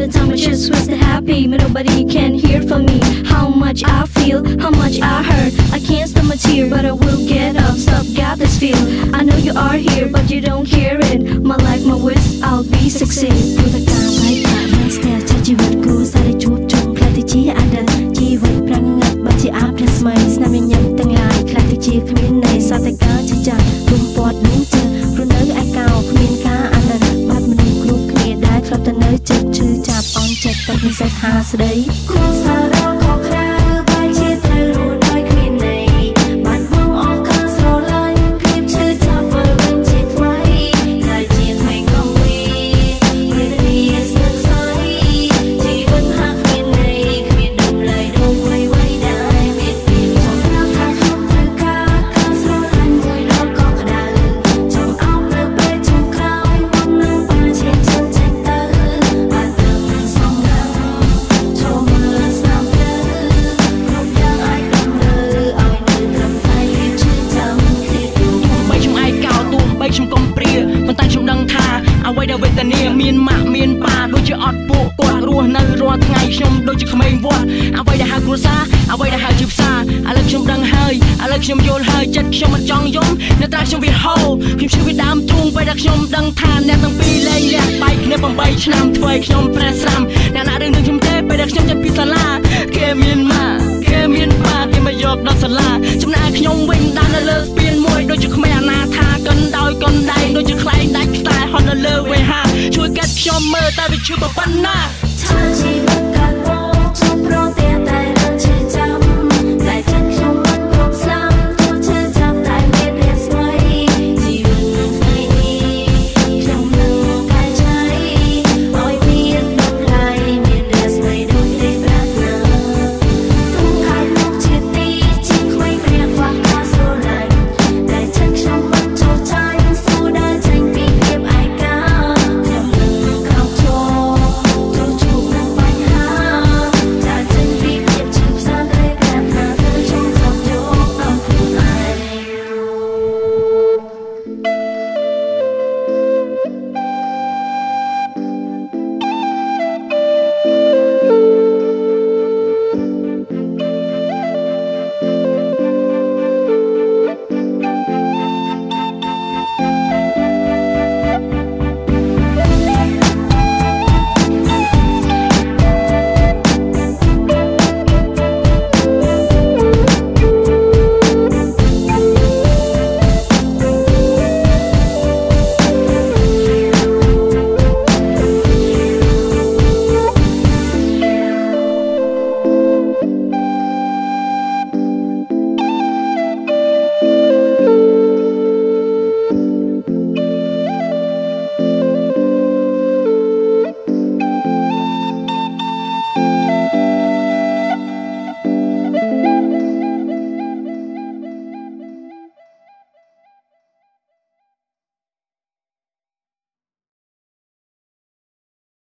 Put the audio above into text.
time I just was happy, but nobody can hear from me. How much I feel, how much I hurt. I can't stop my tear, but I will get up. Stop, got this feel. I know you are here, but you don't hear it. My life, my words, I'll be succeed. ព្រោះតែការបែកបាក់មិនស្ទើរចាជីវិតគូសារតែជួបជុំខ្លះទៅជាអតីតជីវិតប្រាំងងាត់បើជាអាផ្នែកស្មៃស្នាមញញឹមទាំងឡាយខ្លះទៅជាគ្មានន័យសតតែការជាចាស់រុំពាត់នឹងជើព្រោះនៅឯកោគ្មានការអាណិតបាត់មនុស្សគ្រប់គ្នាដែលធ្លាប់តែនៅចិត្តឈឺចាប់អន់ចិត្តតែមិនសេះថាស្ដីគូសាររកខុសក្រៅបែរជាត្រូវរស់ដោយគ្មានន័យបាត់បង់អង្ការស្រឡាញ់ភាពឈឺចាប់វិលវិញជាថ្មីដែលជាថ្មីកុំវីព្រឹកនេះស្នឹកស្អីជីវិតហាក់គ្មានន័យគ្មានតម្លៃដូចអ្វីៗដែលមានពីសម្រាប់ថាខ្ញុំត្រូវការស្រឡាញ់មួយដ៏កក់ក្ដៅចង់អោបនៅពេលចុងក្រោយមុននឹងបានឈានជើងចេញទៅបានទៅមិនសំណាងចូលមើលស្នាមភ្លឺគ្រប់យ៉ាងអាចដំរើឲ្យនៅត្រឹមតែភាពឈឺចាំគ្នាទូបីខ្ញុំឯកោទោះបីខ្ញុំកុំព្រាប៉ុន្តែខ្ញុំដឹងថាអ្វីដែលវេទនាមានម៉ាក់មានប៉ាដូចជាអត់ពួកគាត់រស់នៅរាល់ថ្ងៃខ្ញុំដូចជាក្មេងវត្តអ្វីដែលហៅគ្រួសារអ្វីដែលហៅជាផ្សារឥឡូវខ្ញុំដឹងហើយឥឡូវខ្ញុំយល់ហើយចិត្តខ្ញុំមិនចង់យំនៅត្រាខ្ញុំវាហូរខ្ញុំឈឺវាដើមទ្រូងពេលដែលខ្ញុំដឹងថាអ្នកទាំងពីរលែងលះបែកគ្នា8ឆ្នាំធ្វើឲ្យខ្ញុំប្រេះស្រាំអ្នកណារឿងនឹងខ្ញុំទេពេលដែលខ្ញុំចេញពីសាលាគេមានម៉ាគេមានប៉ាគេមកយកដល់សាលាចំណែកខ្ញុំវិញដើរនៅលើស្ពានមួយដូចជាក្មេងអនាថាកិនដោយកុនដែងដូចជាខ្លែងដាច់ខ្សែហត់នៅលើវេហាជួយកាត់ខ្ញុំមើលតែវាឈឺប៉ុណ្ណា